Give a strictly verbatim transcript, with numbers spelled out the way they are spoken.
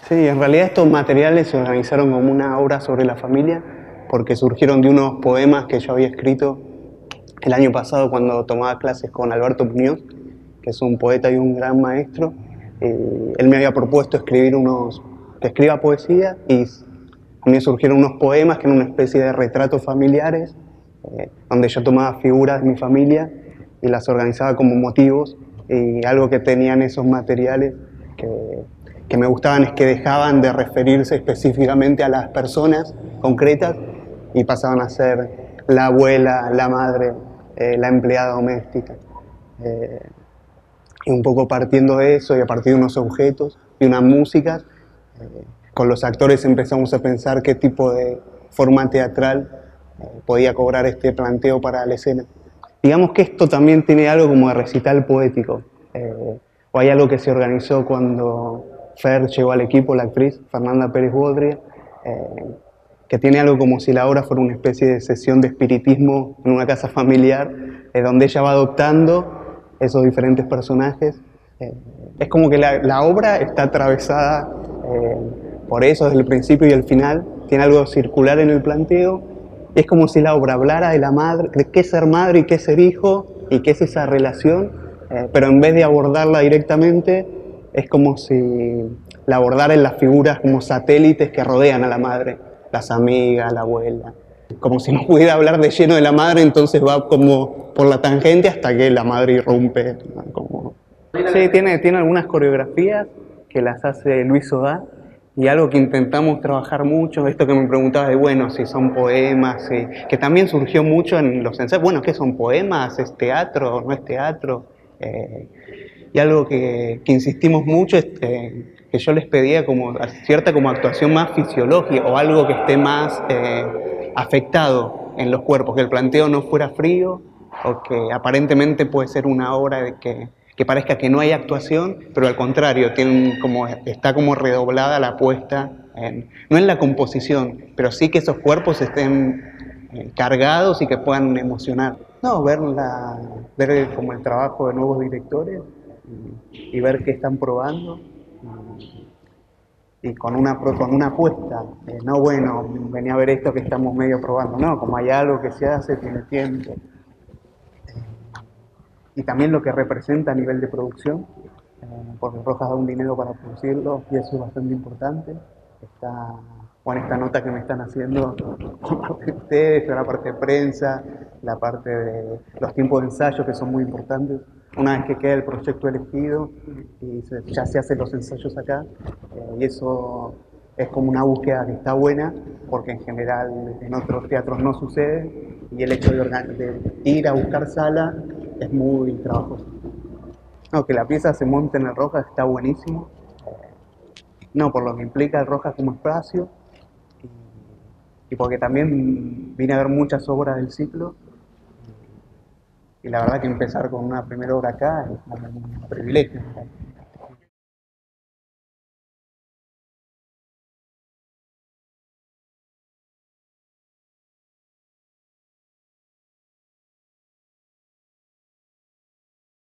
Sí, en realidad estos materiales se organizaron como una obra sobre la familia porque surgieron de unos poemas que yo había escrito el año pasado cuando tomaba clases con Alberto Muñoz, que es un poeta y un gran maestro. Eh, él me había propuesto escribir unos, que escriba poesía, y a mí surgieron unos poemas que eran una especie de retratos familiares, eh, donde yo tomaba figuras de mi familia y las organizaba como motivos, y algo que tenían esos materiales que, que me gustaban es que dejaban de referirse específicamente a las personas concretas y pasaban a ser la abuela, la madre, eh, la empleada doméstica. Eh, y un poco partiendo de eso y a partir de unos objetos y unas músicas, eh, con los actores empezamos a pensar qué tipo de forma teatral eh, podía cobrar este planteo para la escena. Digamos que esto también tiene algo como de recital poético, eh, o hay algo que se organizó cuando Fer llegó al equipo, la actriz Fernanda Pérez Bodria, eh, que tiene algo como si la obra fuera una especie de sesión de espiritismo en una casa familiar, eh, donde ella va adoptando esos diferentes personajes. Eh, es como que la, la obra está atravesada eh, por eso desde el principio y el final, tiene algo circular en el planteo. Es como si la obra hablara de la madre, de qué es ser madre y qué es ser hijo y qué es esa relación, eh, pero en vez de abordarla directamente, es como si la abordara en las figuras como satélites que rodean a la madre, las amigas, la abuela. Como si no pudiera hablar de lleno de la madre, entonces va como por la tangente hasta que la madre irrumpe. ¿No? Como... Sí, tiene, tiene algunas coreografías que las hace Luis Sodá, y algo que intentamos trabajar mucho, esto que me preguntabas de, bueno, si son poemas, si, que también surgió mucho en los ensayos, bueno, ¿qué son poemas? ¿Es teatro? ¿No es teatro? Eh, y algo que, que insistimos mucho es eh, que yo les pedía como cierta como actuación más fisiológica o algo que esté más eh, afectado en los cuerpos, que el planteo no fuera frío o que aparentemente puede ser una obra de que que parezca que no hay actuación, pero al contrario, tienen como, está como redoblada la apuesta, en, no en la composición, pero sí que esos cuerpos estén eh, cargados y que puedan emocionar. No, ver, la, ver como el trabajo de nuevos directores y, y ver qué están probando y, y con, una, con una apuesta. Eh, no, bueno, venía a ver esto que estamos medio probando, no, como hay algo que se hace, tiene tiempo. Y también lo que representa a nivel de producción, eh, porque Rojas da un dinero para producirlo y eso es bastante importante. Está, bueno, esta nota que me están haciendo por parte de ustedes, la parte de prensa, la parte de los tiempos de ensayo que son muy importantes. Una vez que queda el proyecto elegido y se, ya se hacen los ensayos acá, eh, y eso es como una búsqueda que está buena, porque en general en otros teatros no sucede, y el hecho de, de ir a buscar sala es muy trabajoso. No, que la pieza se monte en el Rojas está buenísimo. No, por lo que implica el Rojas como espacio, y, y porque también vine a ver muchas obras del ciclo, y la verdad que empezar con una primera obra acá es un privilegio.